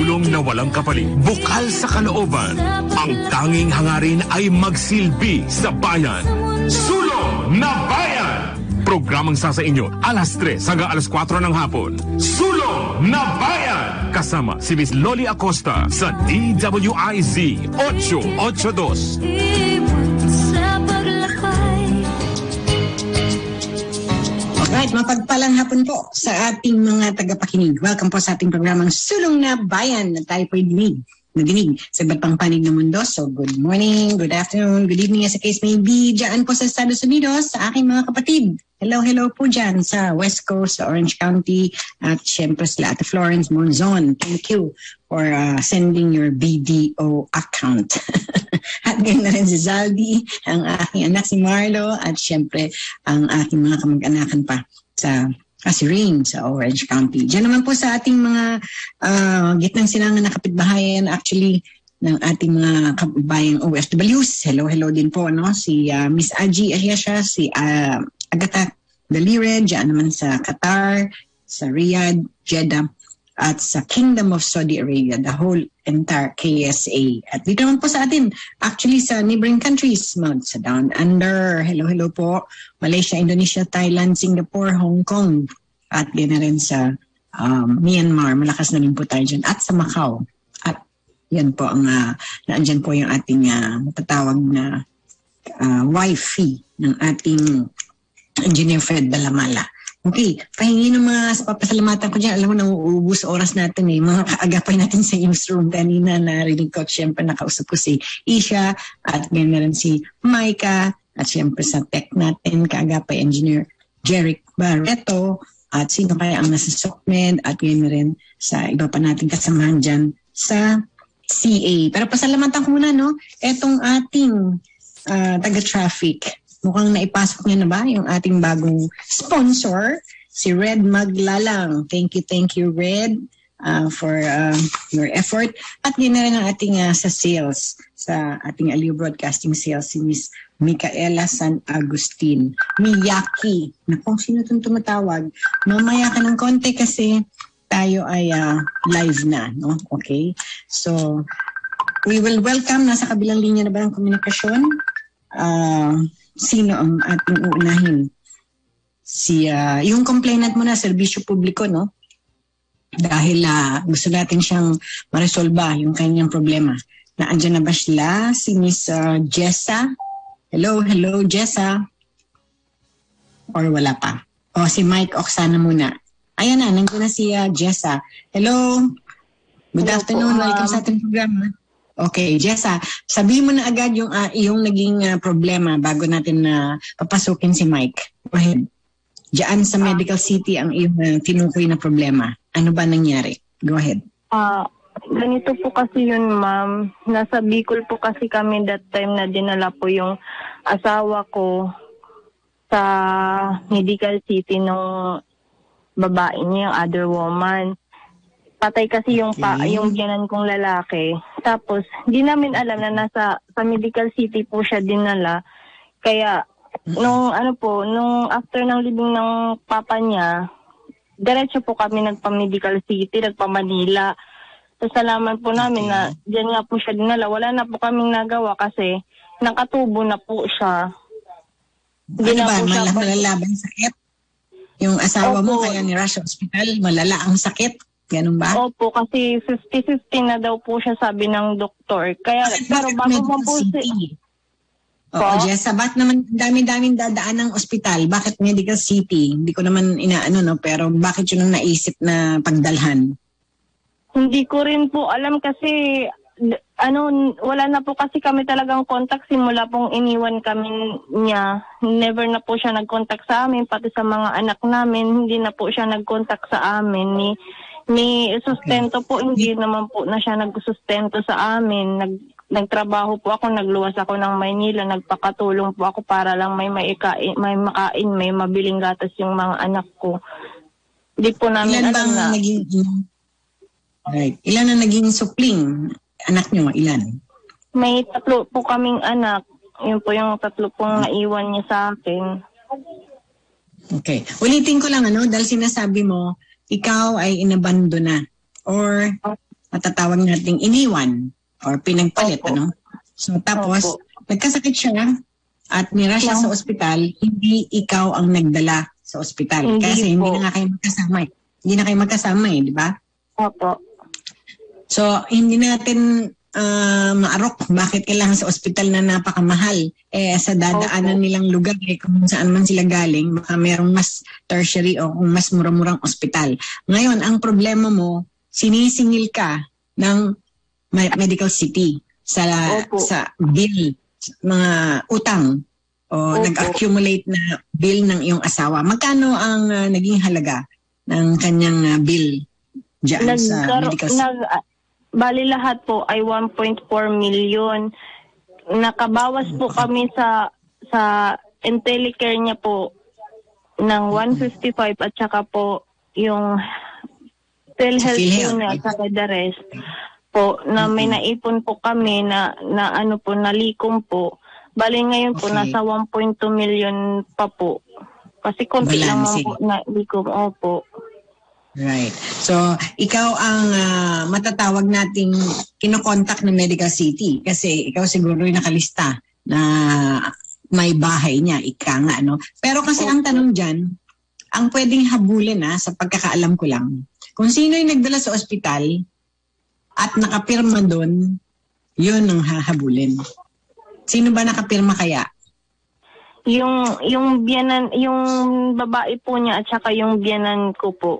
tulong na walang kapalit, bukal sa kalooban. Ang tanging hangarin ay magsilbi sa bayan. Sulong na Bayan! Programang sasa inyo, alas 3 hanggang alas 4 ng hapon. Sulong na Bayan! Kasama si Miss Loli Acosta sa DWIZ 882. Alright, mapagpalang hapon po sa ating mga tagapakinig. Welcome po sa ating programang Sulong na Bayan na tayo po'y nadinig sa iba't pang panig ng mundo. So, good morning, good afternoon, good evening as a case may be. Diyan po sa Estados Unidos, sa aking mga kapatid. Hello po dyan sa West Coast, sa Orange County, at syempre sa Ate Florence Monzon. Thank you for sending your BDO account. At ganyan na rin si Zaldi, ang aking anak si Marlo, at syempre ang aking mga kamag-anakan pa sa si Rain sa Orange County. Diyan naman po sa ating mga gitnang silangan na kapitbahayan, actually, ng ating mga kabayang OFWs. Hello din po, no? Si Miss Aji Ahiasha, si Agatha Dalire, diyan naman sa Qatar, sa Riyadh, Jeddah, at sa Kingdom of Saudi Arabia, the whole entire KSA. At dito naman po sa atin, actually sa neighboring countries, sa Down Under, hello po, Malaysia, Indonesia, Thailand, Singapore, Hong Kong, at ganoon rin sa Myanmar, malakas na rin po tayo dyan, at sa Macau. At yan po ang, naandyan po yung ating matatawag na wifi ng ating Engineer Fred Dalamala. Okay, pahingi ng mga papasalamatan ko dyan. Alam mo, nauubos oras natin eh. Mga kaagapay natin sa newsroom kanina, narinig ko at syempre nakausap ko si Isha at ganoon rin si Micah at syempre sa tech natin, kaagapay Engineer Jeric Barreto at sino kaya ang nasa Sokmed at ganoon rin sa iba pa nating kasamahan dyan sa CA. Pero pasalamatan ko muna, no? Etong ating taga-traffic. Mukhang naipasok niya na ba yung ating bagong sponsor, si Red Maglalang. Thank you, Red, for your effort. At yun na rin ang ating sa sales, sa ating Aliw Broadcasting Sales, si Miss Micaela San Agustin. Miyaki. Napong sino itong tumatawag? Mamaya ka ng konti kasi tayo ay live na, no? Okay? So, we will welcome, nasa kabilang linya na ba ng komunikasyon? Sino ang ating uunahin? Yung complainant mo na, serbisyo publiko, no? Dahil gusto natin siyang maresolba yung kanyang problema. Naandyan na ba sila? Si Miss Jessa? Hello, Jessa? Or wala pa? O, si Mike Oksana muna. Ayan na, nandiyan na si Jessa. Hello? Good afternoon, welcome sa ating programa. Okay, Jessa, sabihin mo na agad yung iyong naging problema bago natin papasukin si Mike. Go ahead. Diyan sa Medical City ang iyong tinukoy na problema. Ano ba nangyari? Go ahead. Ganito po kasi yun, ma'am. Nasa Bicol po kasi kami that time na dinala po yung asawa ko sa Medical City ng babae niya, yung other woman. Patay kasi yung biyanan kong lalaki. Tapos, di namin alam na sa Medical City po siya dinala. Kaya, nung after ng libing ng papa niya, diretso po kami nagpa-Medical City, nagpa-Manila. So, salamat po namin na diyan nga po siya dinala. Wala na po kaming nagawa kasi nakatubo na po siya. Ano ba? Malala ba yung sakit? Yung asawa mo kaya ni Rush Hospital, malala ang sakit? Ganun ba? Opo, kasi 50-50 na daw po siya, sabi ng doktor. Kaya, pero bago mo po Oo, Jessa, ba't naman dami-daming dadaan ng ospital? Bakit Medical City? Hindi ko naman pero bakit yun ang naisip na pagdalhan? Hindi ko rin po alam kasi, wala na po kasi kami talagang contact simula pong iniwan kami niya. Never na po siya nag-contact sa amin, pati sa mga anak namin, hindi na po siya nag-contact sa amin. May sustento po, hindi naman po na siya nagsusustento sa amin. Nagtrabaho po ako, nagluwas ako ng Maynila, nagpakatulong po ako para lang may makain, may mabiling gatas yung mga anak ko. Hindi po namin alam na. Ilan na naging supling? Anak nyo, ilan? May 3 po kaming anak. Yun po yung 3 pong naiwan niya sa akin. Okay. Ulitin ko lang dahil sinasabi mo, ikaw ay inabandona or matatawag nating iniwan or pinagpalit, Opo. ano? So tapos, Opo. nagkasakit siya at nira siya sa ospital, hindi ikaw ang nagdala sa ospital. Hindi Kasi hindi po. na nga kayo magkasama eh. Hindi na kayo magkasama eh, di ba? Opo. So, hindi natin maarok bakit kailangan sa ospital na napakamahal. Sa dadaanan nilang lugar, kung saan man sila galing, baka merong mas tertiary o kung mas mura-murang ospital. Ngayon, ang problema mo, sinisingil ka ng medical city sa bill, mga utang o nag-accumulate na bill ng iyong asawa. Magkano ang naging halaga ng kanyang bill dyan sa medical city? Bali lahat po ay 1.4 million. Nakabawas po kami sa Intellicare niya po ng 155 at saka po yung PhilHealth po niya at saka the rest po na may naipon po kami na ano po nalikom po. Bali ngayon po nasa 1.2 million pa po. Kasi konti lang po na likom. Opo. Right. So, ikaw ang matatawag nating kinokontak ng Medical City kasi ikaw siguro yung nakalista na may bahay niya, ika nga, no? Pero kasi ang tanong dyan, ang pwedeng habulin sa pagkakaalam ko lang, kung sino yung nagdala sa ospital at nakapirma doon, yun ang hahabulin. Sino ba nakapirma kaya? Yung biyanan, yung babae po niya at saka yung biyanan ko po.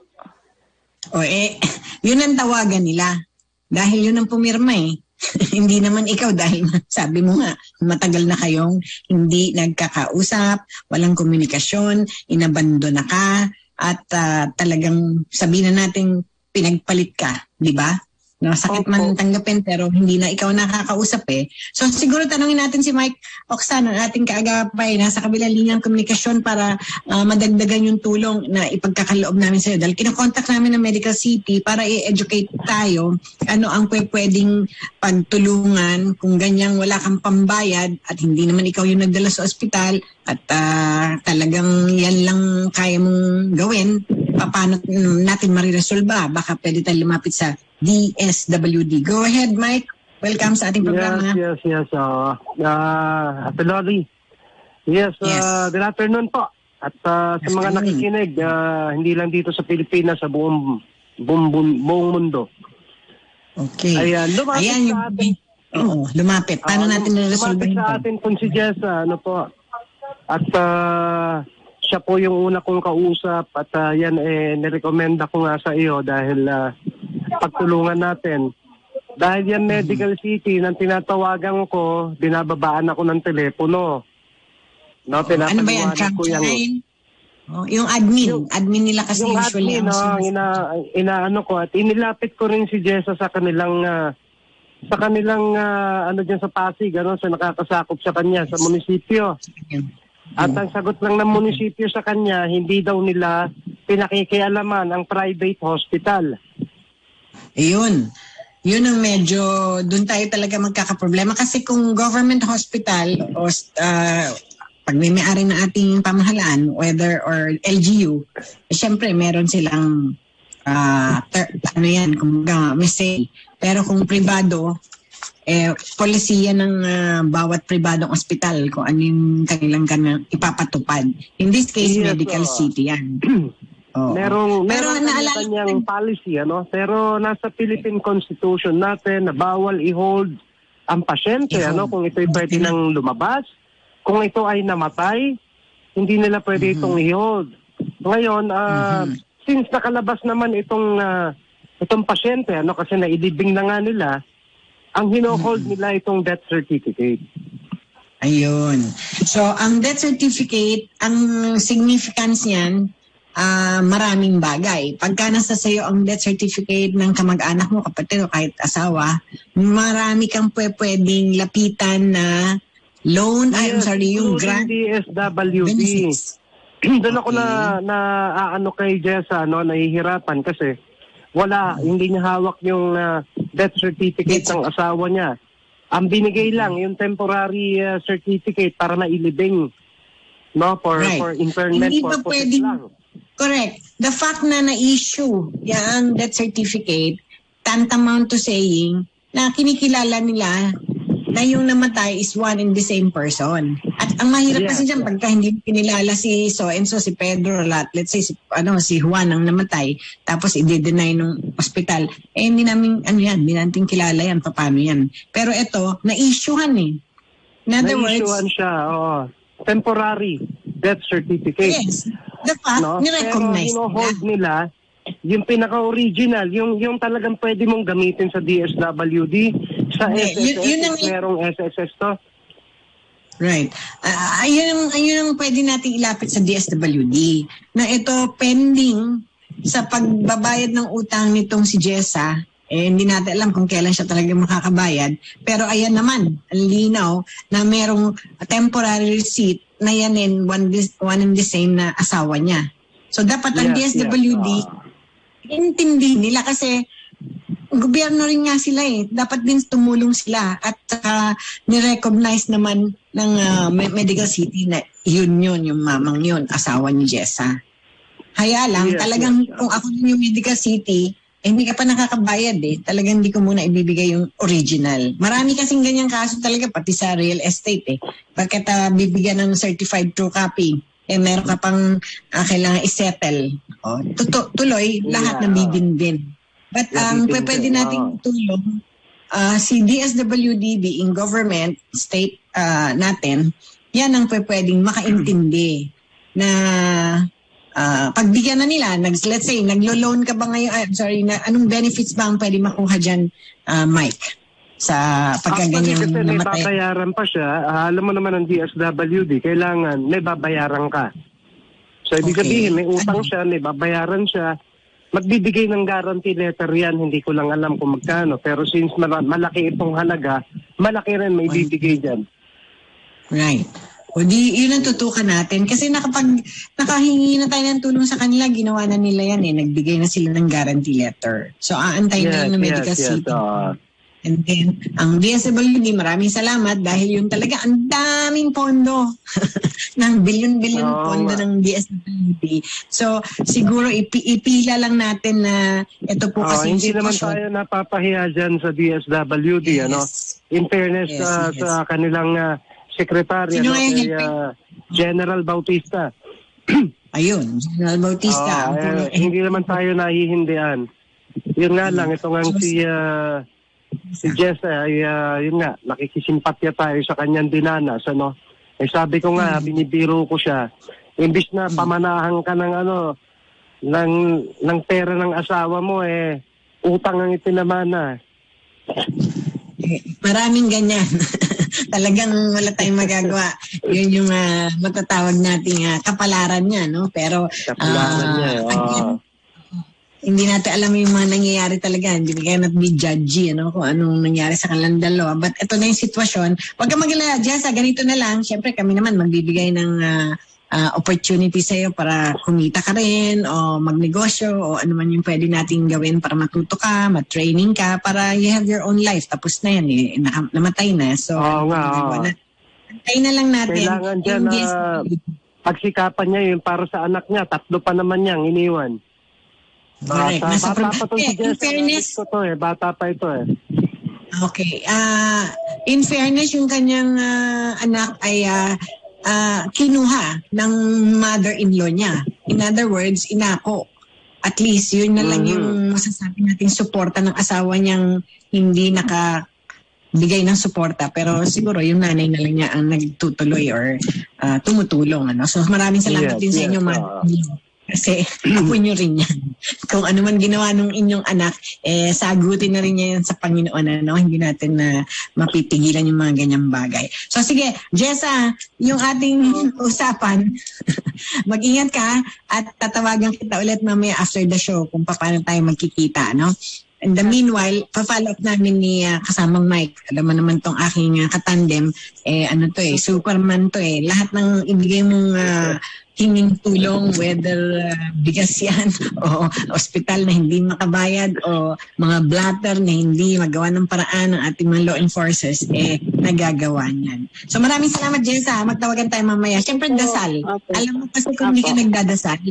Yun ang tawagan nila. Dahil yun ang pumirma Hindi naman ikaw dahil sabi mo nga, matagal na kayong hindi nagkakausap, walang komunikasyon, inabandona ka, at talagang sabihin na natin pinagpalit ka, di ba? Sakit man tanggapin pero hindi na ikaw nakakausap So siguro tanungin natin si Mike Ocsan, ang ating kaagapay, nasa kabilang linya ng komunikasyon para madagdagan yung tulong na ipagkakaloob namin sa iyo. Dahil kinokontak namin ng Medical City para i-educate tayo ano ang pwedeng pagtulungan kung ganyang wala kang pambayad at hindi naman ikaw yung nagdala sa ospital at talagang yan lang kaya mong gawin. Paano natin mariresolba? Baka pwede tayo lumapit sa DSWD. Go ahead, Mike. Welcome sa ating programa. Yes. Ate Lori. Yes. Good afternoon po. At sa mga nakikinig, hindi lang dito sa Pilipinas, sa buong mundo. Okay. Ayan, lumapit sa atin. Lumapit. Paano natin na-resolve lumapit sa atin kung si Jessa, po. At siya po yung una kong kausap at yan nirekomenda ko nga sa iyo dahil pagtulungan natin. Dahil yan Medical City, nang tinatawagan ko, binababaan ako ng telepono. No, ano ba yan? Yung admin nila kasi yung usually. Yung admin, inaano ko at inilapit ko rin si Jessa sa kanilang ano dyan sa Pasig, sa nakakasakop sa kanya, sa munisipyo. At ang sagot lang ng munisipyo sa kanya, hindi daw nila pinakikialaman ang private hospital. Yun ang medyo, doon tayo talaga magkakaproblema. Kasi kung government hospital o pag may may-ari na ating pamahalaan, whether or LGU, syempre meron silang may say. Pero kung privado, polisiya ng bawat pribadong ospital kung ano yung kanilang ipapatupad. In this case, Medical City yan. Meron kanyang policy, Pero nasa Philippine Constitution natin na bawal i-hold ang pasyente, Kung ito'y pwede nang lumabas, kung ito ay namatay, hindi nila pwede itong i-hold. Ngayon, since nakalabas naman itong pasyente, kasi nailibing na nga nila, ang hino-hold nila itong death certificate. Ayun. So, ang death certificate, ang significance niyan, maraming bagay. Pagka nasa sayo ang death certificate ng kamag-anak mo, kapatid o kahit asawa, marami kang pwedeng lapitan na loan, yung grant. DSWD. Doon ako na kay Jessa, nahihirapan kasi hindi niya hawak yung death certificate ng asawa niya. Ang binigay lang yung temporary certificate para na ilibing, for internment purposes lang. Correct. The fact na na-issue yung death certificate, tantamount to saying na kinikilala nila na yung namatay is one and the same person. At ang mahirap kasi dyan, pagka hindi kinilala si so-and-so, si Pedro, let's say si Juan ang namatay, tapos i-deny ng hospital, hindi namin, hindi natin kilala yan, paano yan. Pero ito, na-issuehan eh. In other words, na-issuehan siya, temporary death certificate. Yes. The fact, ni-recognize pero hold nila yung pinaka-original, yung talagang pwede mong gamitin sa DSWD, sa SSS, merong SSS to. Right. Ayun ang pwede natin ilapit sa DSWD na ito pending sa pagbabayad ng utang nitong si Jessa. Hindi natin alam kung kailan siya talaga makakabayad. Pero ayan naman, ang linaw na merong temporary receipt na yan one and the same na asawa niya. So dapat ang DSWD, intindi nila kasi gobyerno rin nga sila eh. Dapat din tumulong sila at ni-recognize naman ng Medical City na yun yung mamang yun, asawa ni Jessa. Kaya lang, talagang kung ako yung Medical City, hindi ka pa nakakabayad eh. Talagang hindi ko muna ibibigay yung original. Marami kasing ganyang kaso talaga, pati sa real estate eh. Bakit bibigyan ng certified true copy? Meron ka pang kailangan isettle. Tuloy, lahat na bibinbin. But pwede nating tulong si DSWD being government, state natin, yan ang pwedeng makaintindi na pagbigyan na nila, let's say, naglo-loan ka ba ngayon, anong benefits ba ang pwede makuha dyan, Mike? Sa pagkaganyang namatay. May babayaran pa siya, alam mo naman ang DSWD, kailangan may babayaran ka. So, ibig sabihin, may utang siya, may babayaran siya, magbibigay ng guarantee letter yan, hindi ko lang alam kung magkano. Pero since malaki itong halaga, malaki rin may bibigay dyan. Right. O yun ang tutukan natin. Kasi nakahingi na tayo ng tulong sa kanila, ginawa na nila yan eh. Nagbigay na sila ng guarantee letter. So aantayin na yung Medical City. And then, ang DSWD, maraming salamat dahil yun talaga ang daming pondo ng bilyon-bilyon pondo ng DSWD. So, siguroipila lang natin na ito po kasi hindi naman tayo napapahiya dyan sa DSWD. In fairness sa kanilang sekretary, General Bautista. Ayun, General Bautista. Hindi naman tayo nahihindihan. Yun nga lang, ito nga si Jess yun nga, nakikisimpatya tayo sa kanyang dinanas, sabi ko nga, binibiro ko siya, imbis na pamanahan ka ng pera ng asawa mo, utang ang itinamana. Maraming ganyan. Talagang wala tayong magagawa. Yun yung matatawag nating kapalaran niya, no? Pero kapalaran niya, hindi natin alam yung mga nangyayari talaga. Hindi kaya natin be judgy, kung anong nangyari sa kanilang dalawa. But ito na yung sitwasyon. Huwag ka mag-alala, Jessa, ganito na lang. Siyempre, kami naman magbibigay ng opportunity sa'yo para kumita ka rin o magnegosyo o ano man yung pwede natin gawin para matuto ka, matraining ka, para you have your own life. Tapos na yan, namatay na. So, antay na lang natin. Kailangan dyan pagsikapan niya yung para sa anak niya. 3 pa naman niyang iniwan. Correct. Bata pa to si Jess. In fairness, bata pa ito Okay. In fairness, yung kanyang anak ay kinuha ng mother-in-law niya. In other words, inako. At least, yun na lang yung masasabi natin suporta ng asawa niyang hindi nakabigay ng suporta. Pero siguro yung nanay na lang niya ang nagtutuloy or tumutulong. So maraming salamat din sa inyo, kasi apo nyo rin yan. Kung ano man ginawa ng inyong anak, sagutin na rin niya yan sa Panginoon. Hindi natin mapipigilan yung mga ganyang bagay. So sige, Jessa, yung ating usapan, mag-ingat ka at tatawagan kita ulit mamaya after the show kung paano tayo magkikita. In the meanwhile, pa-follow up namin ni kasamang Mike. Alam mo naman tong aking katandem, Superman to Lahat ng ibigay mong hinging tulong, whether bigas yan o ospital na hindi makabayad o mga blatter na hindi magawa ng paraan ng ating mga law enforcers, nagagawa niyan. So maraming salamat, Jessa. Magtawagan tayo mamaya. Siyempre, dasal. Okay. Alam mo kasi kung hindi ka nagdadasal,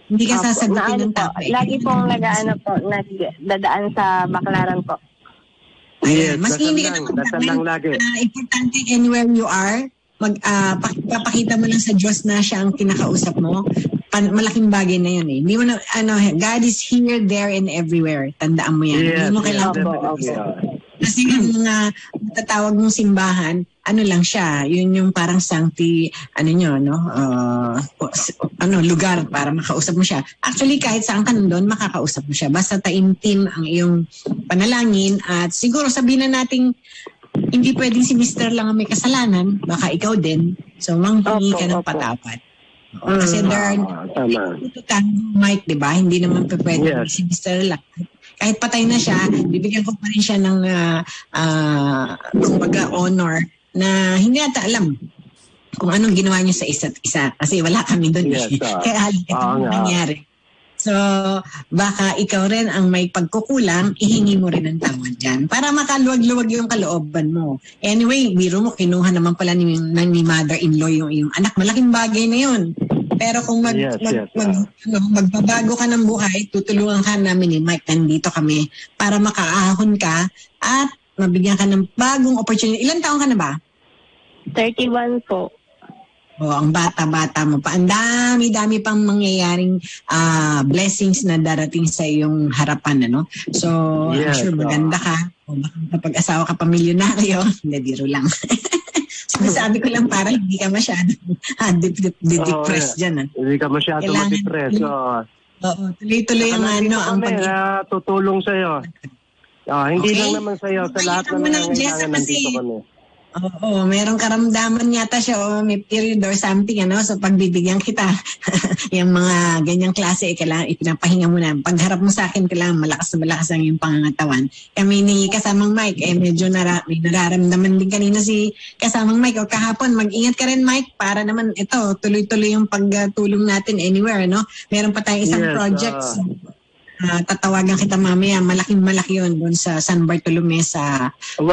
Hindi ka sasagutin ng po, lagi pong nagdadaan sa baklaran po. Ayan. Mas hindi ka naman lagi. Importante anywhere you are, papakita mo lang sa Diyos na siya ang kinakausap mo. Malaking bagay na yun eh. Hindi mo na, God is here, there, and everywhere. Tandaan mo yan. Hindi mo kailangan kasi yung mga matatawag mong simbahan, lang siya, yun yung parang sancti, lugar para makausap mo siya. Actually, kahit saan ka nandun, makakausap mo siya. Basta taimtim ang iyong panalangin at siguro sabihin na nating hindi pwedeng si Mr. lang ang may kasalanan, baka ikaw din. So, manghingi ka ng patawad. Kasi there are Mike, di ba? Hindi naman pwedeng si Mr. lang. Kahit patay na siya, bibigyan ko pa rin siya ng honor na hindi natin alam kung anong ginawa niyo sa isa't isa. Kasi wala kami doon. Kaya halika nangyari. So, baka ikaw rin ang may pagkukulang, ihingi mo rin ang tawad dyan para makaluwag-luwag yung kalooban mo. Anyway, biro mo, kinuha naman pala ni mother-in-law yung anak. Malaking bagay na yun. Pero kung magbabago ka ng buhay, tutulungan ka namin ni Mike. Nandito kami para makaahon ka at mabigyan ka ng bagong opportunity. Ilan taon ka na ba? 31 po. Ang bata-bata mo pa. Ang dami-dami pang mangyayaring blessings na darating sa iyong harapan. So, I'm sure maganda ka. Kapag asawa ka pamilyonaryo, hindi, biro lang. Sabi ko lang para hindi ka masyadong depressed dyan. Hindi ka masyadong ma-depress. Oo, tuloy-tuloy ang tutulong sa'yo. Hindi lang naman sa'yo. Sa lahat ng nangyayaran nandito kami. Oo, merong karamdaman yata siya o may period or something, So, pagbibigyan kita, yung mga ganyang klase, kailangan ipinapahinga mo na. Pagharap mo sa akin, kailangan malakas na malakas ang yung pangangatawan. Kami ni kasamang Mike, medyo may nararamdaman din kanina si kasamang Mike. O kahapon, mag-ingat ka rin, Mike, para naman ito, tuloy-tuloy yung pagtulong natin anywhere, Meron pa tayong isang project. Tatawagan kita mamaya, malaki yun doon sa San Bartolome sa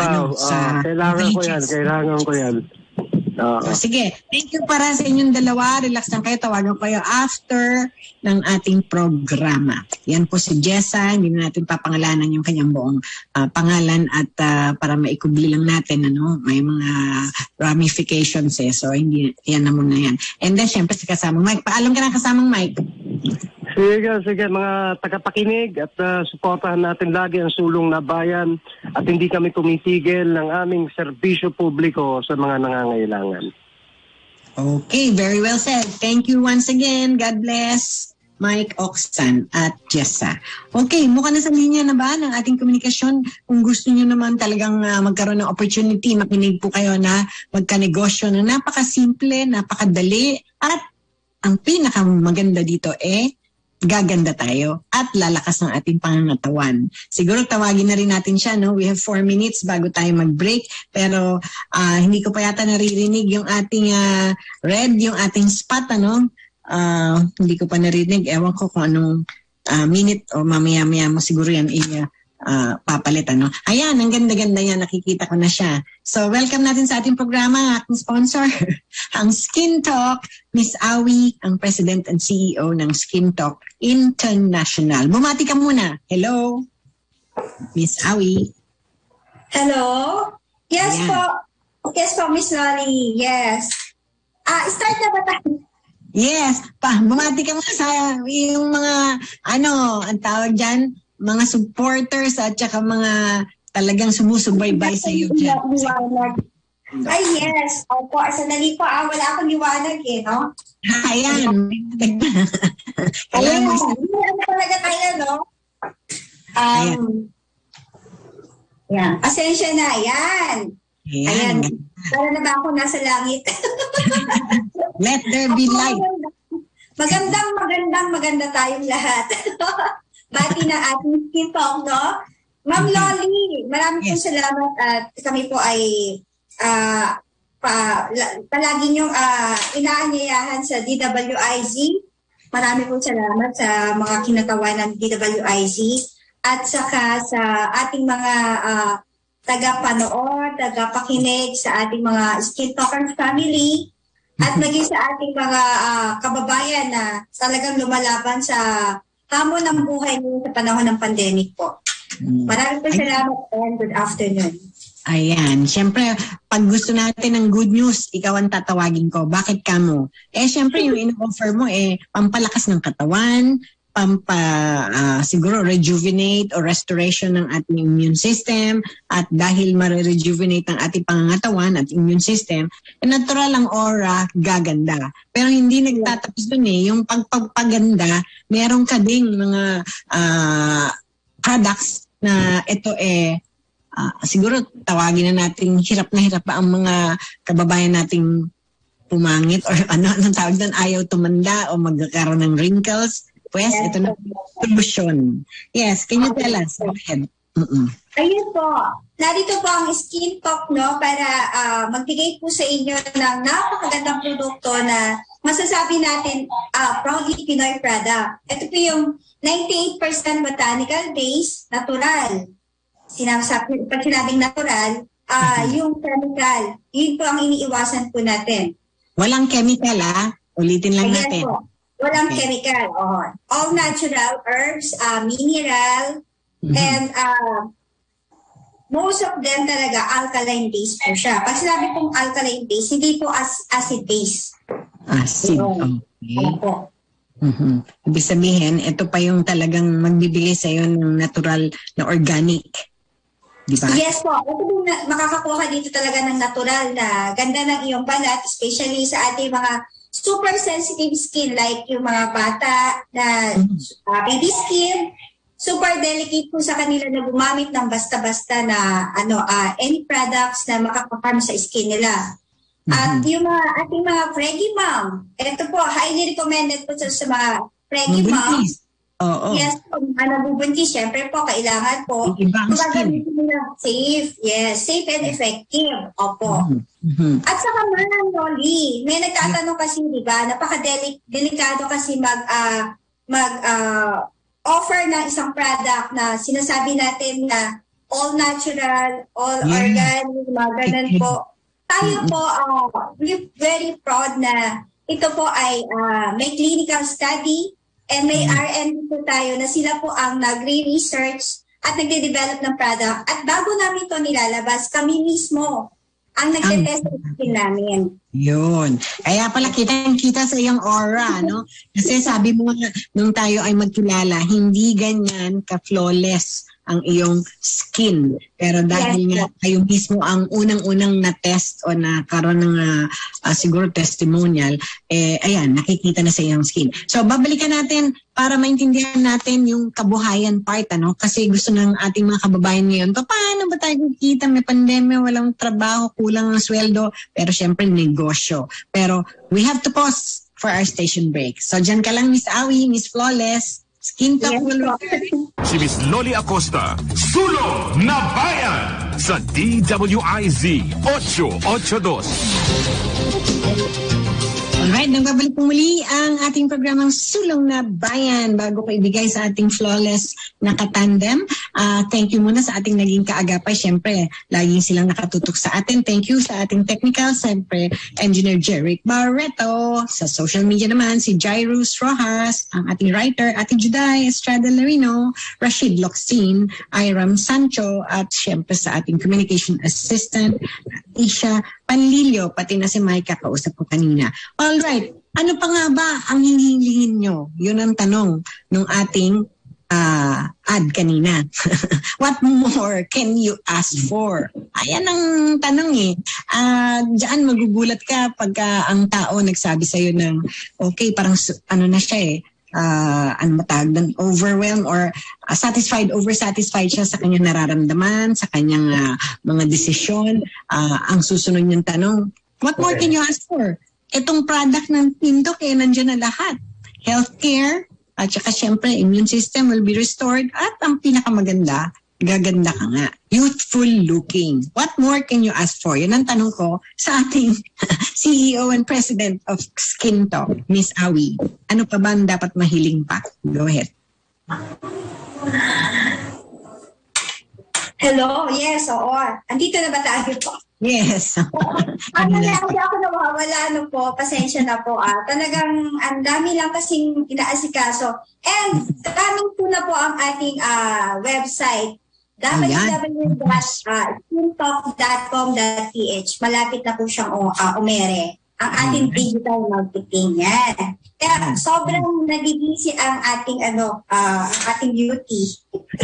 kailangan ko yan. So, sige, thank you para sa inyong dalawa. Relax lang kayo, tawagan ko kayo after ng ating programa. Yan po si Jessa, hindi na natin papangalanan yung kanyang buong pangalan at para maikubli lang natin, may mga ramifications so hindi, yan na muna yan. And then, syempre si kasamang Mike. Paalam ka na kasamang Mike. Sige, mga tagapakinig at suportahan natin lagi ang Sulong na Bayan at hindi kami tumitigil ng aming serbisyo publiko sa mga nangangailangan. Okay, very well said. Thank you once again. God bless. Mike Oksan at Jessa. Okay, mukha na sa linya na ba ng ating komunikasyon? Kung gusto niyo naman talagang magkaroon ng opportunity, makinig po kayo na magkanegosyo na napakasimple, napakadali at ang pinakamaganda dito gaganda tayo at lalakas ng ating pangangatawan. Siguro tawagin na rin natin siya, We have 4 minutes bago tayo mag-break. Pero hindi ko pa yata naririnig yung ating red, yung ating spot, hindi ko pa naririnig. Ewan ko kung anong minute o mamaya-maya mo siguro yan papalit, Ayan, ang ganda-ganda yan. Nakikita ko na siya. So, welcome natin sa ating programa, aking sponsor, ang Skin Talk, Miss Awi, ang President and CEO ng Skin Talk International. Bumati ka muna. Hello, Miss Awi. Hello? Yes po. Yes po, Miss Loli. Yes. Start na ba tayo? Yes. Bumati ka muna sa yung mga, ang tawag dyan, mga supporters at saka mga talagang sumusubaybay sa iyo dyan. Ay, yes. Opo. Sandali po. Wala akong liwanag Ayan. Ayan. Ano talaga tayo, Yan. Asensya na. Yan. Ayan. Para na ba ako nasa langit? Let there be light. Maganda tayong lahat. Bati na ating Skin Talk, Ma'am Loli, maraming po salamat at kami po ay palagi niyong inaanyayahan sa DWIZ. Marami po salamat sa mga kinatawa ng DWIZ at saka sa ating mga tagapanood, tagapakinig sa ating mga Skin Talker family. at maging sa ating mga kababayan na talagang lumalaban sa hamon ng buhay ngayon sa panahon ng pandemic po. Maraming po salamat and good afternoon. Ayan. Siyempre, pag gusto natin ng good news, ikaw ang tatawagin ko. Bakit ka mo? Siyempre, yung in-offer mo, pampalakas ng katawan, siguro rejuvenate or restoration ng ating immune system, at dahil ma-rejuvenate ang ating pangangatawan at immune system, natural ang aura, gaganda. Pero hindi nagtatapos dun yung pagpagpaganda, meron ka ding mga products na ito siguro tawagin na natin hirap pa ang mga kababayan nating pumangit or anong tawag doon, ayaw tumanda o magkakaroon ng wrinkles. Pues, ito na solution. Yes, can you tell us? Go ahead. Ayun po. Narito po ang Skin Talk, no, para magbigay po sa inyo ng napakagandang produkto na masasabi natin proudly Pinoy product. Ito po yung 98% botanical base, natural. Pag sinabing natural, yung chemical, yun po ang iniiwasan po natin. Walang chemical, ulitin lang natin. Po. Walang chemical. All natural herbs, mineral, and most of them talaga alkaline base po siya. Pag sinabi pong alkaline base, hindi po acid base. Acid, okay. Ibig sabihin, ito pa yung talagang magbibigay sa iyo ng natural na organic. Diba? Yes po. Ito po, makakakuha ka dito talaga ng natural na ganda ng iyong balat, especially sa ating mga super sensitive skin like yung mga bata na baby skin. Super delicate po sa kanila na gumamit ng basta-basta na any products na makakaparm sa skin nila. At yung ating mga preggy mom, ito po, highly recommended po sa mga preggy mom. Yes, kung nabubuntis, syempre po, kailangan po gumagamitin nila safe. Yes, safe and effective. Opo. At saka man, Noli, may nagtatanong kasi, di ba, napaka-delikado kasi offer ng isang product na sinasabi natin na all natural, all organic, mga ganun po. Tayo po, we're very proud na ito po ay may clinical study and may R&D po tayo na sila po ang nagre-research at nagde-develop ng product. At bago namin ito nilalabas, kami mismo ang nagte-test namin. Yun. Kaya pala kitang-kita sa iyong aura, no? Kasi sabi mo nung tayo ay magkilala, hindi ganyan ka-flawless ang iyong skin. Pero dahil nga kayo mismo ang unang-unang na-test o nakaroon ng siguro testimonial, ayan, nakikita na sa iyong skin. So, babalikan natin para maintindihan natin yung kabuhayan part, Kasi gusto ng ating mga kababayan ngayon, paano ba tayo kikita? May pandemya, walang trabaho, kulang ang sweldo, pero syempre negosyo. Pero we have to pause for our station break. So, dyan ka lang, Miss Awi, Miss Flawless. Skin Talk will return. Si Miss Loli Acosta, Sulong na Bayan sa DWIZ 882. Alright, nagbabalik po muli ang ating programang Sulong na Bayan. Bago ko ibigay sa ating flawless na katandem, thank you muna sa ating naging kaagapay. Siyempre, laging silang nakatutok sa atin. Thank you sa ating technical, siyempre, Engineer Jeric Barreto. Sa social media naman, si Jairus Rojas, ang ating writer, Ate Juday Estrada Larino, Rashid Locsin, Iram Sancho, at siyempre sa ating communication assistant, Isha Panlilio, pati na si Mike kausap ko kanina. Alright, ano pa nga ba ang hinihingin nyo? Yun ang tanong ng ating ad kanina. What more can you ask for? Ayan ang tanong Diyan magugulat ka pagka ang tao nagsabi sa'yo ng okay, parang na siya overwhelmed or oversatisfied siya sa kanyang nararamdaman, sa kanyang mga desisyon. Ang susunod niyang tanong, what more can you ask for? Itong product ng Tintok, nandiyan na lahat. Healthcare, at saka syempre, immune system will be restored. At ang pinakamaganda, gaganda ka nga. Youthful looking. What more can you ask for? Yun ang tanong ko sa ating CEO and President of Skin Talk, Miss Awi. Ano pa ba ang dapat mahiling pa? Go ahead. Hello, yes, oo. Andito na ba tayo po? Yes. Ano na, hindi ako nawawala, pasensya na po. Talagang ang dami lang kasing inaasikaso. And daming po na po ang ating website, www.skintalk.com.ph. Malapit na po siyang umere. Ang ating digital marketing yan. Kaya sobrang nagigisi ang ating ating beauty.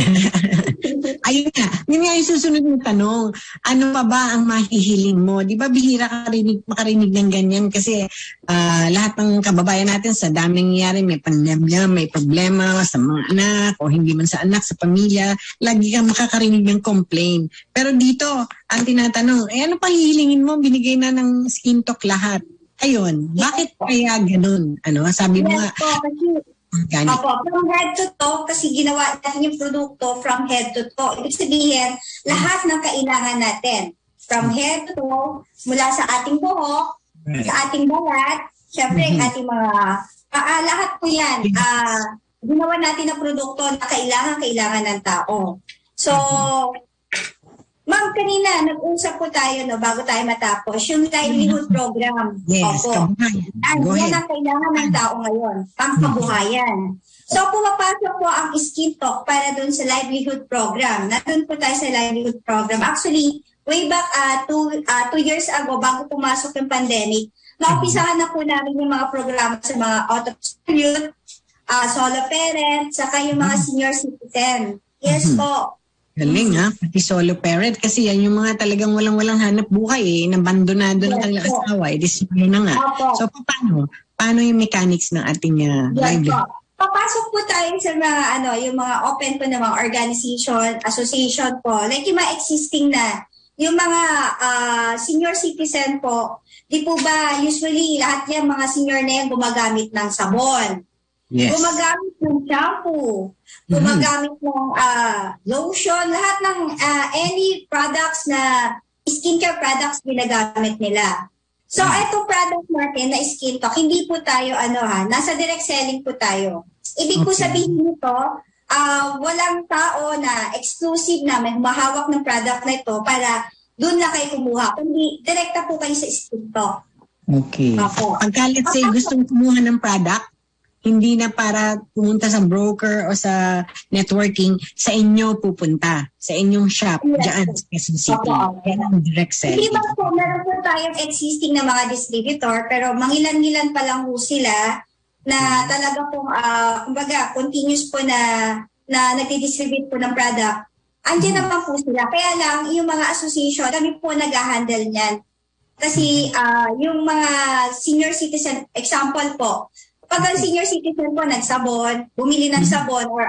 Ayun nga. Yun nga yung susunod ng tanong. Ano pa ba ang mahihiling mo? Di ba bihira makarinig ng ganyan? Kasi lahat ng kababayan natin sa daming nangyayari, may pandemya, may problema sa mga anak o hindi man sa anak, sa pamilya. Lagi kang makakarinig ng complaint. Pero dito, ang tinatanong, ano pa hihilingin mo? Binigay na ng Skin Talk lahat. Ayun, bakit kaya ganun? Sabi mo nga, organic. From head to toe, kasi ginawa natin yung produkto from head to toe. Ibig sabihin, lahat ng kailangan natin. From head to toe, mula sa ating buhok, sa ating balat, syempre ang ating mga lahat po yan. Ginawa natin ng produkto na kailangan ng tao. So, ma'am, kanina nag-usap po tayo bago tayo matapos, yung livelihood program. Yes, yan ang kailangan ng tao ngayon, pangkabuhayan. So, pumapasok po ang Skin Talk para dun sa livelihood program. Nandun po tayo sa livelihood program. Actually, way back 2 years ago, bago pumasok yung pandemic, naumpisahan na po namin yung mga programa sa mga out-of-school youth, solo parents, saka yung mga senior citizen. Yes po. Galing pati solo parent kasi yan yung mga talagang walang hanap buhay nabandonado ng kanilang asawa. Solo na nga. So paano yung mechanics ng ating livelihood? Papasok po tayo sa mga yung mga open po na mga organization, association po. Like yung mga existing na, yung mga senior citizen po, di po ba usually lahat yan mga senior na yan gumagamit ng sabon. Yes. Gumagamit ng shampoo, gumagamit ng lotion, lahat ng any products na skincare products ginagamit nila. So, itong product natin na Skin Talk, hindi po tayo nasa direct selling po tayo. Ibig po sabihin nito, walang tao na exclusive na may humahawak ng product na ito para doon na kayo kumuha. Kundi direkta po kayo sa Skin Talk. Okay. Pagka let's say gustong kumuha ng product, hindi na para pumunta sa broker o sa networking, sa inyo pupunta, sa inyong shop, dyan sa Quezon City. Yan ang direct selling. Hindi ba po, meron po tayong existing na mga distributor, pero mangilan-ngilan pa lang po sila na talaga pong, kumbaga, continuous po na nagdi-distribute po ng product. Andiyan naman po sila. Kaya lang, yung mga association, kami po nag-handle niyan. Kasi yung mga senior citizen, example po, pag ang senior citizen po nagsabon, bumili ng sabon or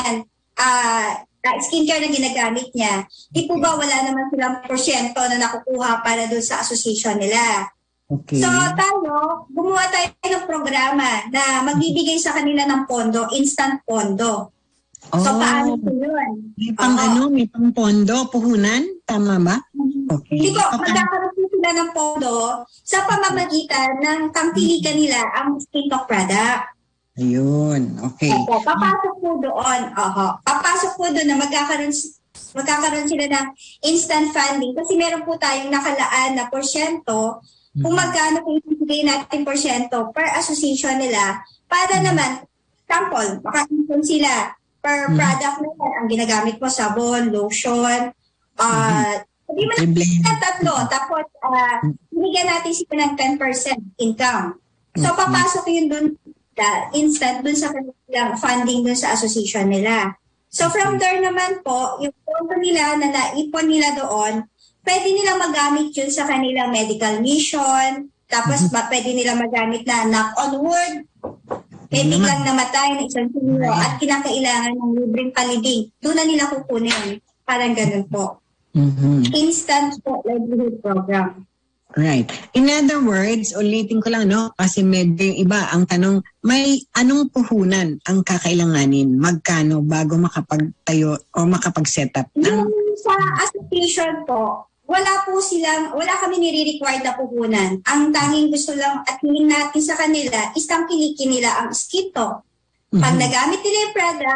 skincare na ginagamit niya, di po ba wala naman silang porsyento na nakukuha para doon sa association nila. Okay. So gumawa tayo ng programa na magbibigay sa kanila ng pondo, instant pondo. So paano po yun? May pang pondo, puhunan? Tama ba? Okay. Hindi po, magkakaroon sila ng pondo sa pamamagitan ng tangkilikan nila ang Skin Talk product. Ayun, okay. Papasok po doon. Papasok po doon na magkakaroon sila ng instant funding kasi meron po tayong nakalaan na porsyento kung magkano po ibigay natin porsyento per association nila para naman, sample, maka-impon sila per product na yan. Ang ginagamit mo, sabon, lotion, hindi mo na tatlo. Tapos, binigyan natin sila ng 10% income. So, papasok yun dun instant dun sa kanilang funding dun sa association nila. So, from there naman po, yung pondo nila na naipon nila doon, pwede nilang magamit yun sa kanilang medical mission. Tapos, pwede nilang magamit na knock on wood. May biglang namatay na isang senior at kinakailangan ng libreng palibing. Doon na nila kukunin. Parang ganun po. Instant po livelihood program. Right. In other words, ulitin ko lang, kasi medyo yung iba ang tanong, may anong puhunan ang kakailanganin? Magkano bago makapagtayo o makapag-set up? Yung sa association po, wala kami nire-required na puhunan. Ang tanging gusto lang at hiling natin sa kanila is tangkilikin nila ang Skin Talk. Pag nagamit nila yung product,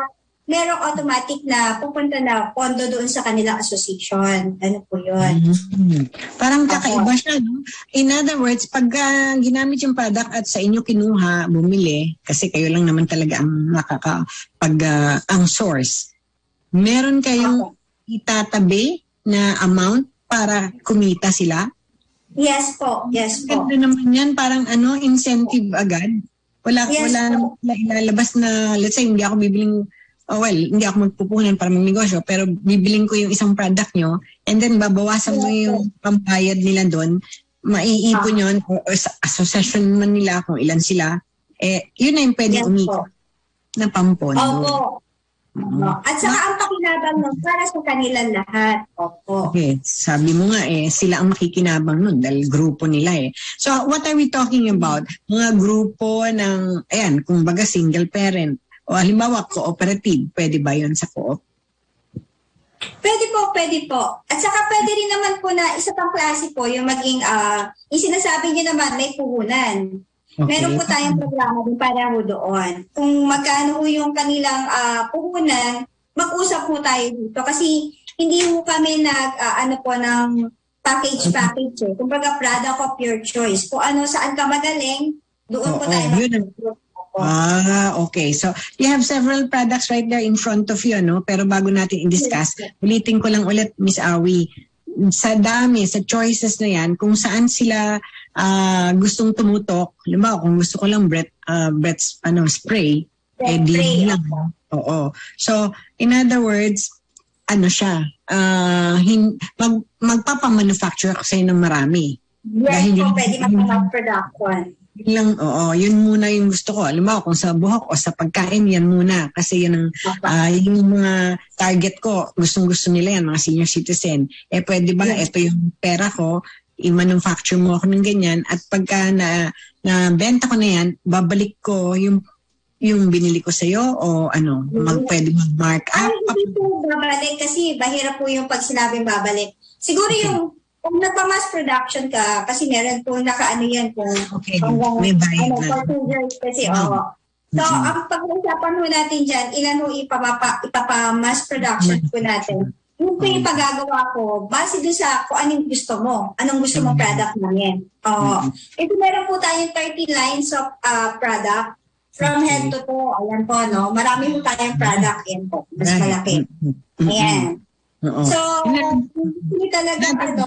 merong automatic na pupunta na pondo doon sa kanilang association. Ano po yun? Parang kakaiba siya, no? In other words, pag ginamit yung product at sa inyo kinuha, bumili, kasi kayo lang naman talaga ang ang source, meron kayong itatabi na amount para kumita sila? Yes po. Ganda naman yan, parang incentive agad. Wala naman ilalabas na, let's say, hindi ako magpupunan para magnegosyo, pero bibiling ko yung isang product nyo, and then babawasan mo yung pambayad nila doon, maiipon yun, o association man nila, kung ilan sila, yun na yung pwede umikot na pampon. Opo. At saka ang pakinabang nun para sa kanilang lahat. Opo. Okay, sabi mo nga sila ang makikinabang nun dahil grupo nila So, what are we talking about? Mga grupo ng, kung baga single parent, o halimbawa cooperative, pwede ba yun sa co-op? Pwede po. At saka pwede rin naman po na isa pang klase po yung maging, yung sinasabi niyo naman may puhunan. Okay. Meron po tayong programa din para ho doon. Kung magkano ho yung kanilang puhunan, mag-usap po tayo dito. Kasi hindi ho kami ng package. Kumbaga product of your choice. Kung saan ka magaling, doon po tayo mag-usap. Okay. So, you have several products right there in front of you, no? Pero bago natin i-discuss, ulitin ko lang ulit, Miss Awi, sa dami, sa choices na yan, kung saan sila gustong tumutok, halimbawa, kung gusto ko lang breath spray, di lang. Oo. So, in other words, magpapamanufacture ako sa'yo ng marami. Yes, pwede mag-production. Yun muna yung gusto ko. Alam mo, kung sa buhok o sa pagkain, yan muna. Kasi yan yung mga target ko. Gustong-gusto nila yan, mga senior citizen. Pwede ba, ito yung pera ko, i-manufacture mo ako ng ganyan, at pagka na-benta ko na yan, babalik ko yung binili ko sa'yo, o pwede mag-mark up? Hindi po babalik kasi bahira po yung pag sinabing babalik. Siguro yung kung nagpa-mass production ka, kasi meron po naka-ano yan po. Okay, may bayad na. Kasi, So, ang pag-usapan po natin dyan, ilan po ipapa-mass production po natin. Yung po yung pagagawa ko, base doon sa kung anong gusto mo. Anong gusto mong product namin. Ito meron po tayong 30 lines of product from head to toe. Ayan po, no? Marami po tayong product. Yan po. Mas malaki. Ayan. So, hindi talaga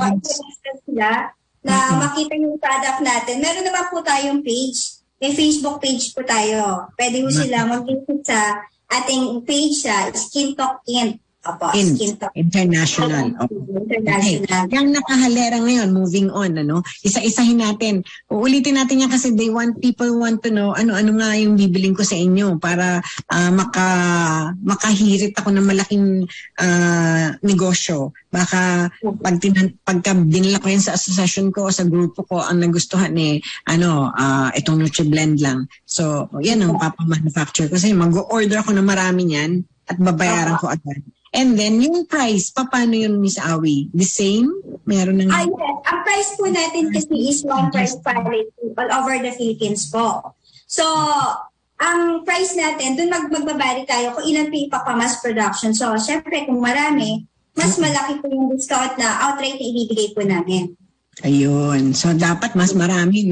sila na makita yung product natin. Meron naman po tayong page. May Facebook page po tayo. Pwede po sila mag-visit sa ating page sa Skin Talk Int. International. Okay. Yung nakahalera ngayon, moving on, isa-isahin natin. Uulitin natin yan kasi people want to know ano nga yung bibiling ko sa inyo para makahirit ako ng malaking negosyo. Baka pagka dinala ko yan sa association ko o sa grupo ko, ang nagustuhan itong NutriBlend lang. So, yan ang papamanufacture ko. Kasi mag-order ako ng marami niyan at babayaran ko agad. And then, yung price, paano yun, Miss Awi? The same? Meron ng... Yes. Ang price po natin kasi is one price parity all over the Philippines po. So, ang price natin, dun magbabari tayo kung ilan po ipapamass production. So, syempre, kung marami, mas malaki po yung discount na outright na ibibigay po namin. Ayun. So, dapat mas marami,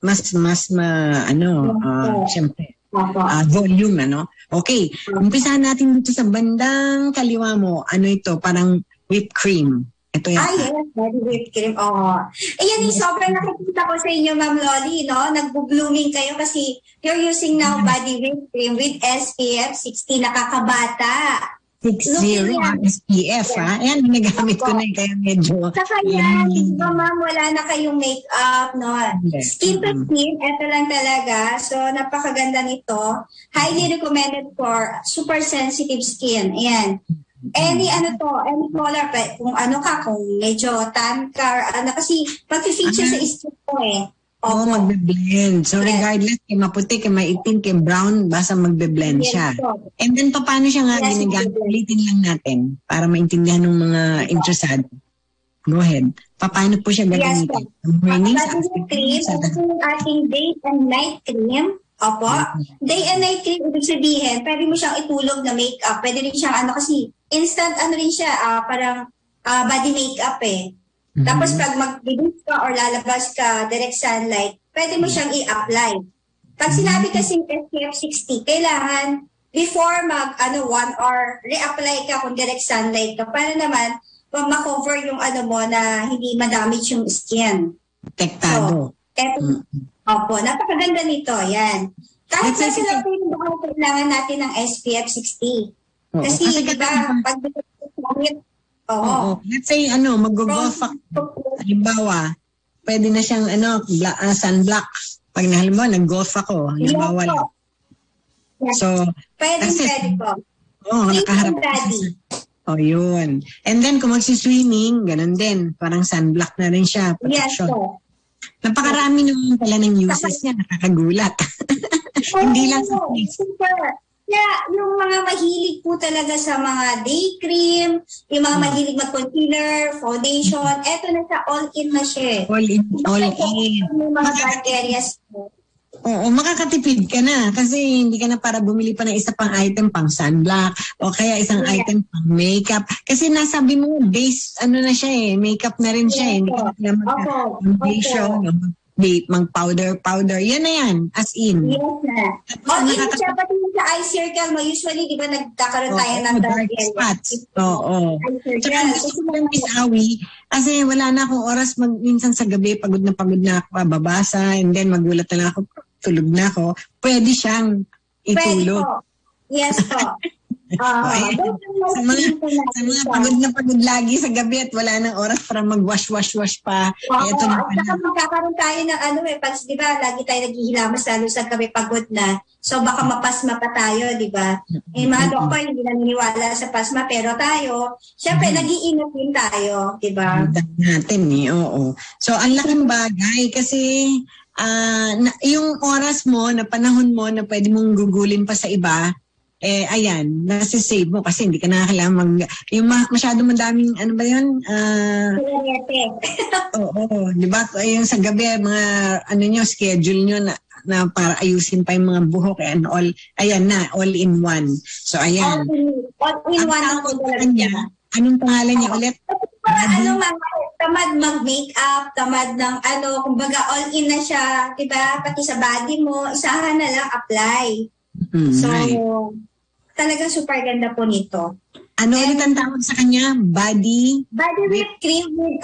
syempre. Volume, Okay. Umpisahan natin dito sa bandang kaliwa mo. Ano ito? Parang whipped cream. Ito yan. Yes. Whipped cream. Ayan yung sobrang nakikita ko sa inyo, Ma'am Loli, Nagbo-blooming kayo kasi you're using now body whipped cream with SPF 60. Nakakabata. 60 SPF, ha? Ayan, ginagamit ko na kaya medyo... Saka yan, diba ma'am, wala na kayong makeup, Skin to skin, ito lang talaga. So, napakaganda nito. Highly recommended for super sensitive skin. Ayan. Any color, kung kung medyo tan ka, kasi pag-feature sa skin ko magbe-blend. So, regardless, kay maputi, kay maitim, kay brown, basta magbe-blend siya. And then, paano siya nga ginagamit? Ulitin lang natin para maintindihan ng mga interesado. Go ahead. Paano po siya gagamitin? Morning, cream, ito yung ating day and night cream. Opo. Day and night cream, ibig sabihin, pwede mo siyang itulog na makeup. Pwede rin siyang kasi instant rin siya, parang body makeup eh. Tapos pag mag-debut ka or lalabas ka direct sunlight, pwede mo siyang i-apply. Pag sinabi kasing SPF 60, kailangan before 1 hour, re-apply ka kung direct sunlight ka para naman ma-cover yung mo na hindi ma-damage yung skin. Protektado. So, opo, napakaganda nito. Yan. Kahit sa sila po yung kailangan natin ng SPF 60. Kasi diba, pag let's say, mag-golf ako. Halimbawa, pwede na siyang, sunblock. Pag halimbawa, nag-golf ako. Halimbawa lang. So, pwede po. Nakaharap ko. Yun. And then, kung magsiswimming, ganun din. Parang sunblock na rin siya. Protection. Yes po. Napakarami naman pala ng uses niya. Nakakagulat. Hindi lang sa face. Yeah, yung mga mahilig po talaga sa mga day cream, yung mga mahilig mag-concealer, foundation, eto na sa all-in na siya. All-in. Yung mga dark areas po. Oo, makakatipid ka na kasi hindi ka na para bumili pa ng isa pang item pang sunblock o kaya isang item pang makeup. Kasi nasabi mo, base, na siya makeup na rin siya Hindi ka na mag-foundation, mag-powder. Yan na yan, as in. Yes na. All-in siya, pati sa eye circle mo, usually, di ba, nagkakaroon tayo ng dark spots. Oo. Tsaka gusto ko lang, Miss Awi, kasi wala na akong oras minsan sa gabi, pagod na ako, babasa, and then magulat na lang ako, tulog na ako. Pwede siyang itulog. Pwede po. Yes po. Sa mga pagod lagi sa gabi at wala nang oras para mag-wash pa. Ito na pala. Saka magkakaroon tayo ng pag, di ba, lagi tayo naghihilamas lalo sa gabi pagod na. So baka mapasma pa tayo, di ba? Mga doktor hindi naniniwala sa pasma, pero tayo, syempre nag-iingat din tayo, di ba? Natin oo. So ang laking bagay kasi yung oras mo, na panahon mo na pwede mong gugulin pa sa iba, ayan, nasa-save mo kasi hindi ka na kailangan yung masyado madaming, Oo, di ba? Yung sa gabi, mga, schedule nyo na para ayusin pa yung mga buhok and all, ayan na, all in one. So, ayan. All in one ako talaga. Anong pangalan niya ulit? Tamad mag-makeup, tamad ng kumbaga all in na siya, di ba? Pati sa body mo, isahan na lang apply. So, talagang super ganda po nito. Ulit ang tawag sa kanya? Body whip cream with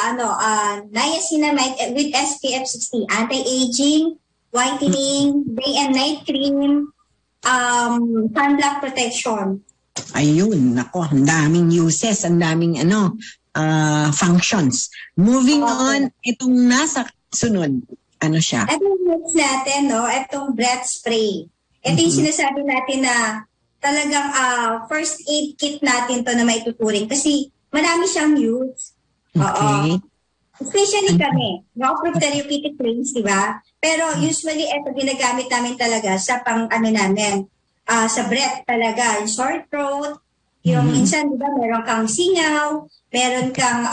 niacinamide with SPF 60, anti-aging, whitening, day and night cream, sunblock protection. Ayun, nako, ang daming uses, ang daming functions. Moving on, itong nasa sunod, siya? Itong next natin, itong breath spray. Ito yung sinasabi natin na talagang first aid kit natin to na maituturing kasi marami siyang use. Okay. Especially kami, no-approved therapeutic claims, di ba? Pero usually, ito ginagamit namin talaga sa namin, sa breath talaga, yung sore throat, yung minsan, di ba, meron kang singaw, meron kang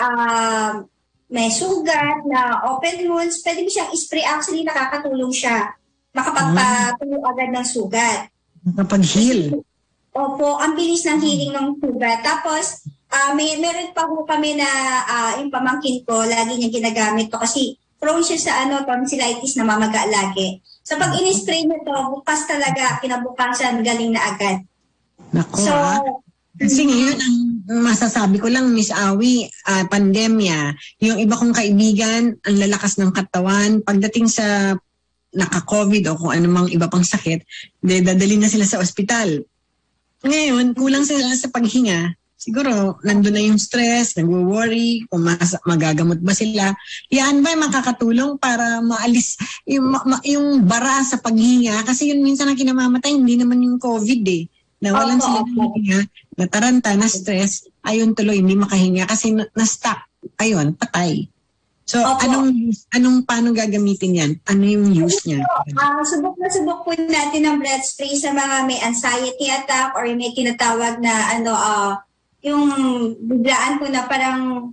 may sugat na open wounds, pwede mo siyang spray. Actually, nakakatulong siya. Makapagpatuloy agad ng sugat. Nakapag-heal. Opo, ang bilis ng healing ng sugat. Tapos, meron pa po kami na yung pamangkin ko, lagi niya ginagamit to kasi prone siya sa tonsillitis na mamaga lagi. So, pag in-spray niya to, bukas talaga, kinabukasan, galing na agad. Naku, kasi ngayon, ang masasabi ko lang, Miss Awi, pandemya, yung iba kong kaibigan, ang lalakas ng katawan, pagdating sa naka-COVID o kung anumang iba pang sakit, dadalhin na sila sa ospital. Ngayon, kulang sila sa paghinga. Siguro, nandun na yung stress, nag-worry, kung magagamot ba sila. Yan ba makakatulong para maalis yung bara sa paghinga? Kasi yun minsan ang kinamamatay, hindi naman yung COVID Nawalan sila ng hinga, nataranta, na-stress, ayun tuloy, hindi makahinga kasi na-stuck. Ayun, patay. So, paano gagamitin yan? Ano yung use niya? Subok po natin ang breath spray sa mga may anxiety attack or may tinatawag na yung biglaan po na parang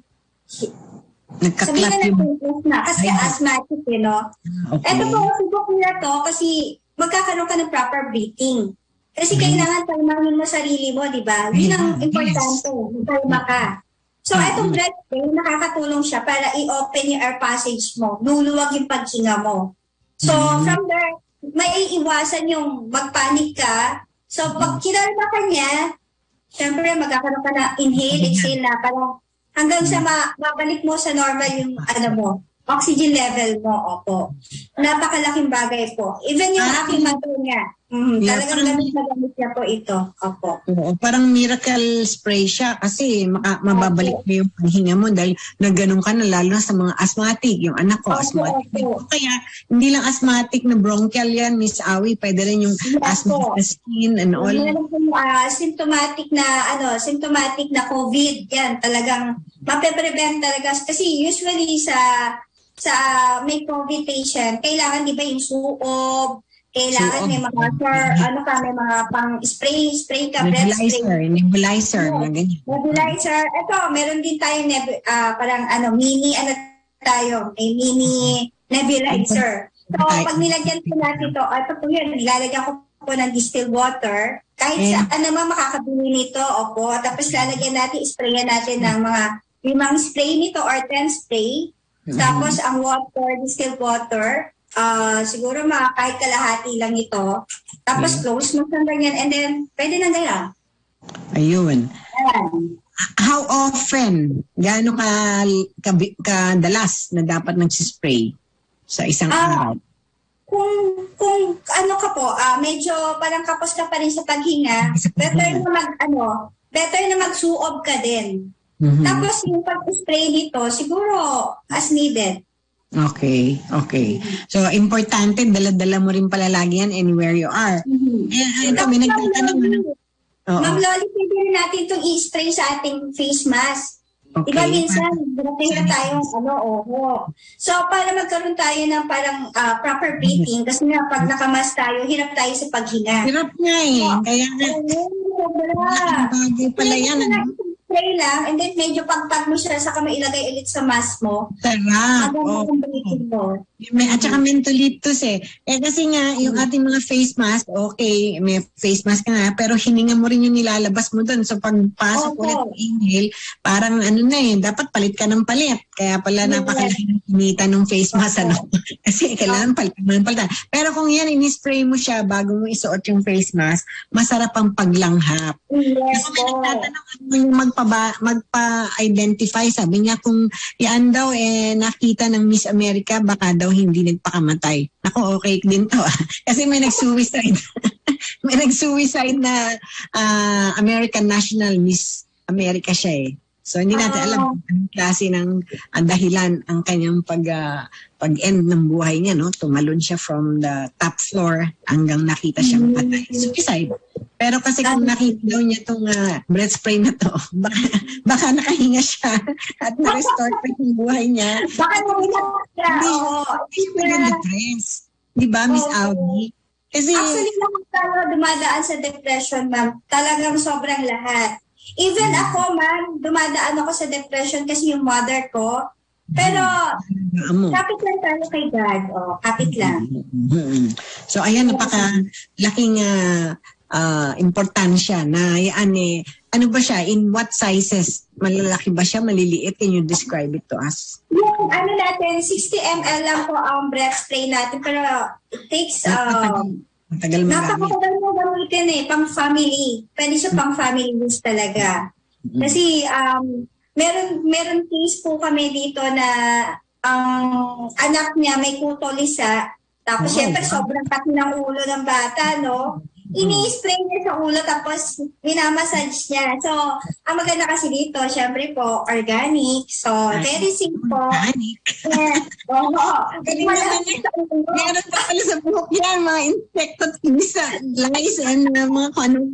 nagka-clap yung na kasi asthmatic, Okay. Ito po, subok nila to kasi magkakaroon ka ng proper breathing. Kasi kailangan kalmahin mo sarili mo, di ba? Yun ang importante, kalma ka. So, itong breath spray, nakakatulong siya para i-open yung air passage mo, luluwag yung paghinga mo. So, from there, may iwasan yung magpanik ka. So, pag kinalma ka niya, syempre, magkakaroon ka na inhale, exhale na, parang hanggang sa mabalik mo sa normal yung oxygen level mo, opo. Napakalaking bagay po. Even yung aking mother niya, talagang gamit na gamit niya po ito, opo. Oo, parang miracle spray siya kasi mababalik mo yung paghinga mo dahil nagganong ka na, lalo na sa mga asthmatic. Yung anak ko, asthmatic. Kaya hindi lang asthmatic na bronchial yan, Miss Awi, pwede rin yung asthmatic na skin and all. Meron po symptomatic na COVID, yan, talagang mape-prevent talaga. Kasi usually sa may COVID patient, kailangan di ba yung suob, kailangan may mga may mga pang-spray ka, breath spray. Nebulizer. Nebulizer. Ito, meron din tayo mini nebulizer. So, pag nilagyan po natin ito po yun, nilalagyan ko po ng distilled water. Kahit saan naman makakabili nito, opo. Tapos lalagyan natin, sprayan natin ng mga 5 spray nito or 10 spray. Tapos ang water, distilled water, siguro kahit kalahati lang ito. Tapos close mo sa ganyan and then pwede na gaya. Ayun. How often, gaano kadalas na dapat nagsispray sa isang araw? Kung ka po, medyo parang kapos ka pa rin sa paghinga, better na magsuob ka din. Tapos yung pag-spray dito, siguro as needed. Okay. So, importante, dala-dala mo rin pala lagi yan anywhere you are. Kami nagtatanong. Ma'am Loli, pwede rin natin itong i-spray sa ating face mask. Okay. Diba minsan, hirap tayong So, para magkaroon tayo ng parang proper breathing, kasi nga pag nakamask tayo, hirap tayo sa paghinga. Hirap nga Kaya nga. Bagay pala yan. Spray lang, and then medyo pagpag mo siya, saka mailagay ulit sa mask mo. Sarap. At saka mentolitus kasi nga, yung ating mga face mask, okay, may face mask ka na, pero hininga mo rin yung nilalabas mo doon. So, pagpasok ulit ng inhale, parang dapat palit ka ng palit. Kaya pala napakalaki ng kinita ng face mask, Kasi kailangan palitan. Pero kung yan, in-spray mo siya bago mo isuot yung face mask, masarap ang paglanghap. Yes, kasi nagtatanong yung magpa-identify, sabi niya kung yan daw nakita ng Miss America, baka daw hindi nagpakamatay. Ako, okay din to. Kasi may nag-suicide. May nag-suicide na American National Miss America siya So, hindi natin alam kung anong klase ng dahilan ang kanyang pag-end ng buhay niya, no? Tumalon siya from the top floor hanggang nakita siyang patay. Suicide. Pero kasi kung nakita daw niya itong breath spray na to, baka nakahinga siya at na-restore pa yung buhay niya. Baka nahinga siya. Hindi siya depressed. Di ba, Miss Audi? Kasi, actually, naman tayo dumadaan sa depression, ma'am. Talagang sobrang lahat. Even ako, ma'am, dumadaan ako sa depression kasi yung mother ko. Pero, kapit lang tayo kay God. Kapit lang. So, ayan, napaka-laking importansya na ano ba siya? In what sizes? Malalaki ba siya? Maliliit? Can you describe it to us? Yung natin, 60 ml lang po ang breath spray natin. Pero, it takes... Matagal magamit. Napakatagal mo gamitin pang family. Pwede siya pang family use talaga. Kasi meron case po kami dito na ang anak niya may kutolisa. Tapos syempre sobrang pati ng ulo ng bata, no? Ini-spray niya sa ulo tapos minamassage niya. So, ang maganda kasi dito, syempre po, organic. So, very simple. Organic? Yes. Meron pa pala sa buhok yan, mga insectos, lice, mga anong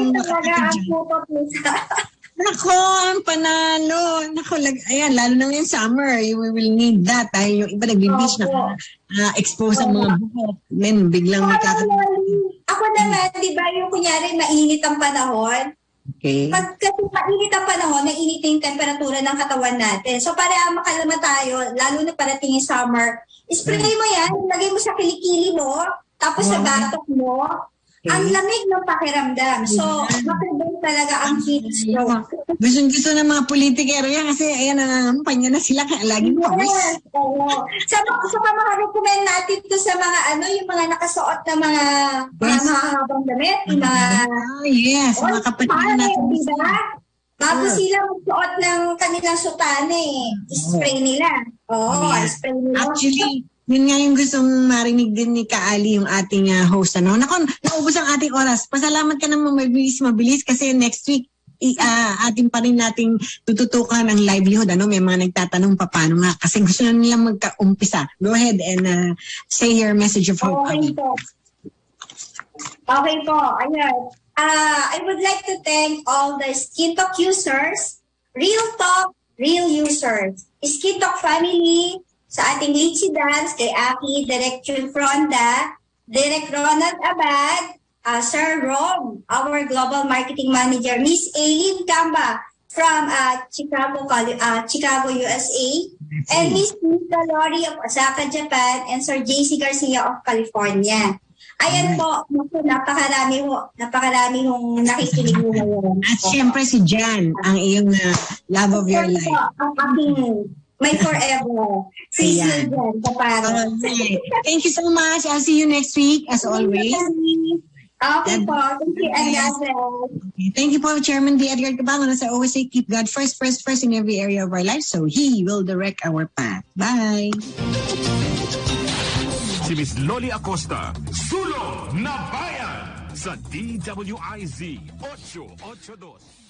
Nako, ang panalo. Nako, ayan, lalo na ngayong summer, we will need that. Yung iba nag-beach na expose ang mga buhok. Then, biglang Ako naman, di ba, yung kunyari, mainit ang panahon. Okay. Kasi mainit ang panahon, nainit yung temperatura ng katawan natin. So, para makalama tayo, lalo na parating yung summer, spray mo yan, lagay mo sa kilikili mo, tapos sa batok mo, ang lamig ng pakiramdam. So, maprevent talaga ang heat stroke. Gusto ng mga politikero yan kasi ayan, nangangampanya na sila kaya lagi mo. Yes, oo. Sa mga recommend natin to sa mga yung mga nakasuot na mga mahabang damit, yung mga yes, mga kapatid natin. Diba? Bago sila magsuot ng kanilang sutane, spray nila. Spray nila. Actually, yun nga yung gustong marinig din ni Kaali, yung ating host. Naku, naubos ang ating oras. Pasalamat ka naman mabilis kasi next week, ating pa rin nating tututukan ang livelihood. May mga nagtatanong paano nga kasi gusto na nilang magka-umpisa. Go ahead and say your message of hope. Okay po. Ayan. I would like to thank all the Skin Talk users, Real Talk, Real users, Skin Talk family, sa ating Litzy Dance, kay Aki, Direk Jun Fronda, Direk Ronald Abad, Sir Rob, our Global Marketing Manager, Miss Aileen Gamba from Chicago, USA, and Miss Nita Lori of Osaka, Japan, and Sir JC Garcia of California. Ayan po, napakarami hong nakikinig mo ngayon. At syempre si Jan, ang iyong love of your life. Ang aking my forever. See you again. Thank you so much. I'll see you next week as always. Okay po. Thank you, Edgar. Thank you po, Chairman D. Edgar Cabangon. As I always say, keep God first in every area of our life so He will direct our path. Bye. Si Miss Loli Acosta, Sulong na Bayan sa DWIZ 882.